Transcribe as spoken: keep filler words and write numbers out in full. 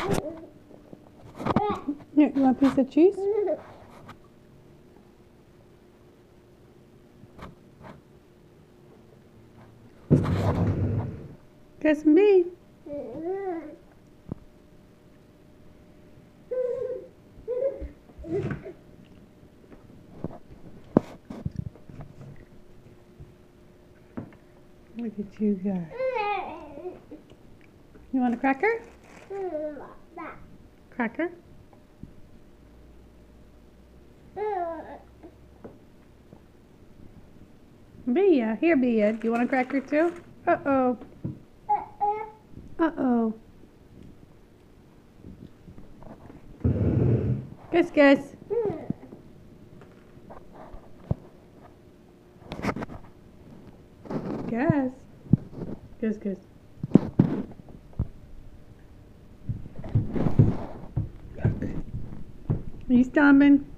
Here, you want a piece of cheese? Get some B. Look at you guys. You want a cracker? Cracker? Bia, here Bia. Do you want a cracker too? Uh-oh. Uh-oh. Gus, Gus. Gus. Gus, Gus. Are you stomping?